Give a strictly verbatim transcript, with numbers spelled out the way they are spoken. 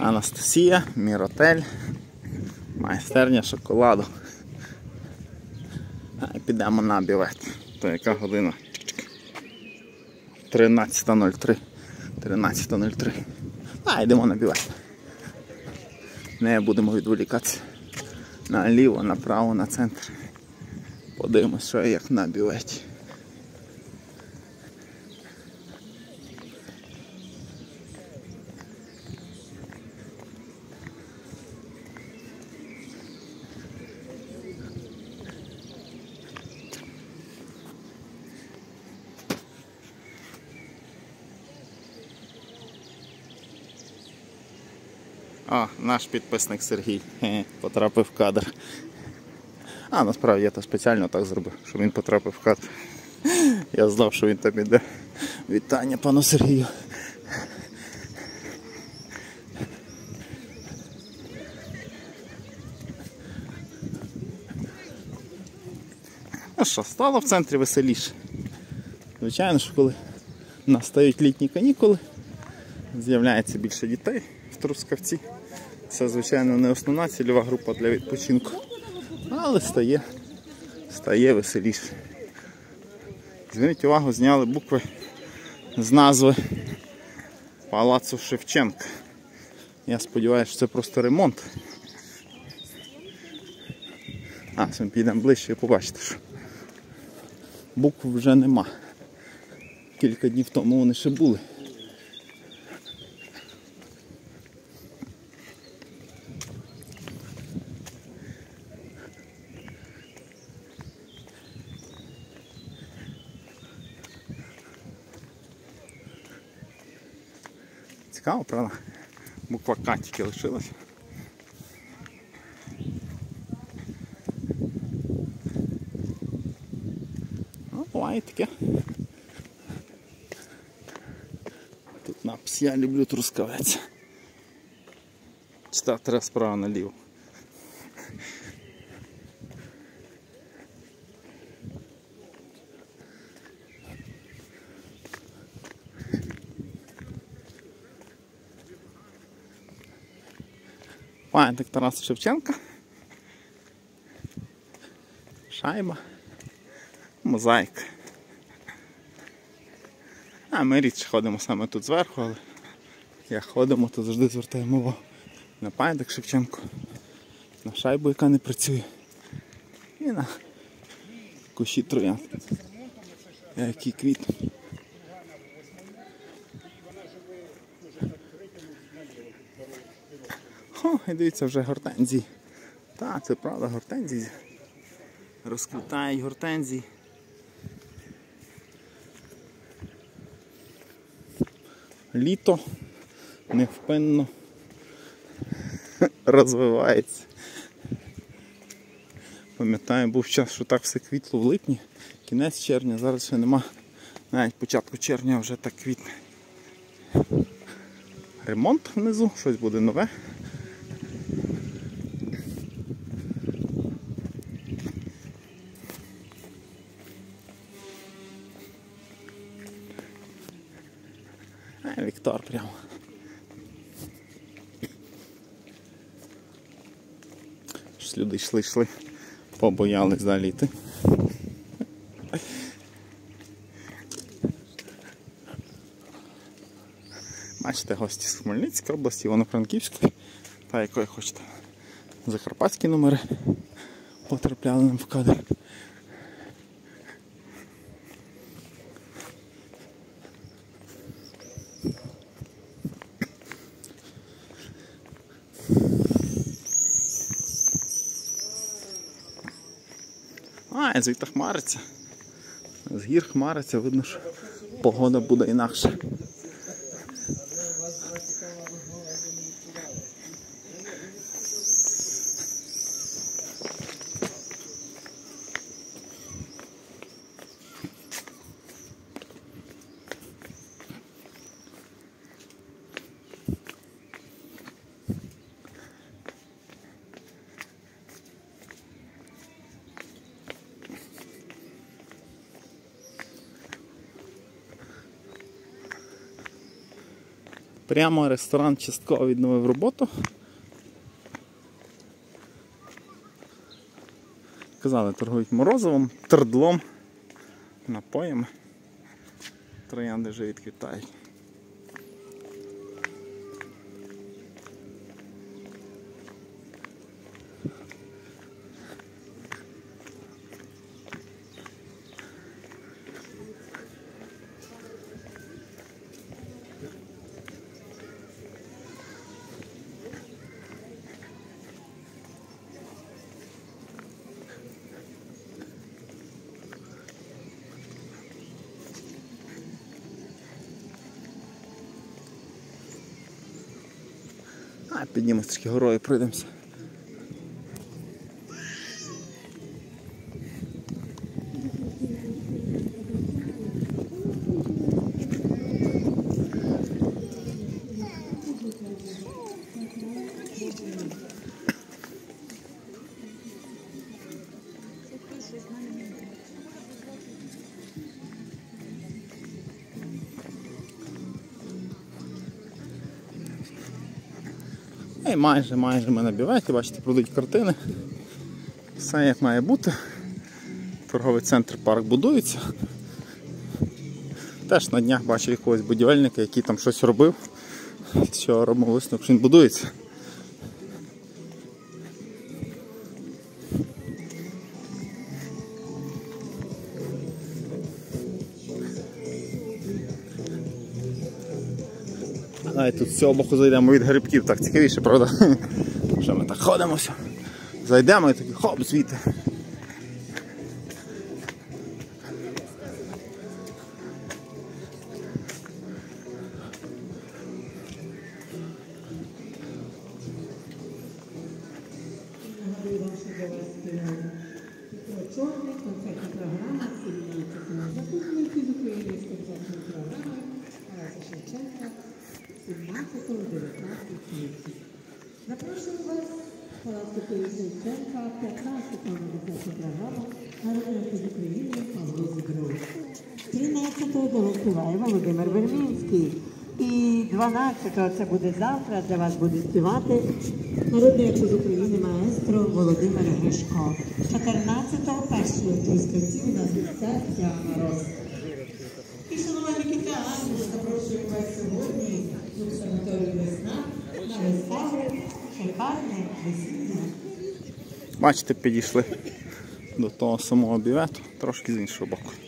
Анастасія, Міротель, майстерня шоколаду. А і підемо на бівет. То яка година? тринадцята нуль три. тринадцята нуль три. А, йдемо на бівет. Не будемо відволікатися наліво, направо, на центр. Подивимось, що як на бюветі. О, наш підписник Сергій потрапив в кадр. А, насправді я то спеціально так зробив, щоб він потрапив в кадр. Я знав, що він там іде. Вітання пану Сергію. А що, стало в центрі веселіше. Звичайно, що коли настають літні канікули, з'являється більше дітей в Трускавці. Це, звичайно, не основна цільова група для відпочинку, але стає, стає веселіше. Зверніть увагу, зняли букви з назви Палацу Шевченка. Я сподіваюся, що це просто ремонт. А, ми підемо ближче і побачите, що букв вже нема. Кілька днів тому вони ще були. Цікаво, правда? Буква К тільки лишилась. Ну, буває таке. Тут напис «Я люблю Трускавець». Читати треба справа наліво. Пам'ятник Тараса Шевченка, шайба, мозаїка. А ми рідше ходимо саме тут зверху, але як ходимо, то завжди звертаємо увагу на пам'ятник Шевченку, на шайбу, яка не працює, і на кущі троянд, які квітнуть. О, і дивіться, вже гортензії. Так, це правда, гортензії. Розквітають гортензії. Літо невпинно розвивається. Пам'ятаю, був час, що так все квітло в липні, кінець червня, зараз ще нема. Навіть початку червня вже так квітне. Ремонт внизу, щось буде нове. Віктор прямо. Щось люди йшли, йшли, побоялись далі йти. Бачите, гості з Хмельницької області, Івано-Франківської, та якої хочете. Закарпатські номери потрапляли нам в кадр. А, звідти хмариться. З гір хмариться, видно, що погода буде інакша. Прямо ресторан частково відновив роботу. Казали, торгують морозивом, тердлом, напоями. Троянди вже відквітають. А, піднімемо трішки горою, пройдемося. І майже, майже ми на бюветі, бачите, продають картини. Все як має бути. Торговий центр парк будується. Теж на днях бачив якогось будівельника, який там щось робив. Що робимо висновок, що він будується. Навіть тут з цього боку зайдемо від грибків, так цікавіше, правда? Що ми так ходимося, зайдемо і такі хоп, звідти. Чорний, концертна програма, закупники з України з концертною програмою Тараса Шевченка сімнадцятого-дев'ятнадцятого квітня. Запрошую вас Палац культури Шевченка, п'ятнадцятого концертна програма народний артист України Павло Зібров. тринадцятого дорогуває Володимир Вермінський. І дванадцятого, це буде завтра, для вас буде співати народний артист України маестро Володимир Гришко. чотирнадцятого першого трускавці у нас це Мороз. І шанувальники театру, запрошую вас сьогодні у санаторію «Весна» на виставу «Шикарне весілля». Бачите, підійшли до того самого бювету, трошки з іншого боку.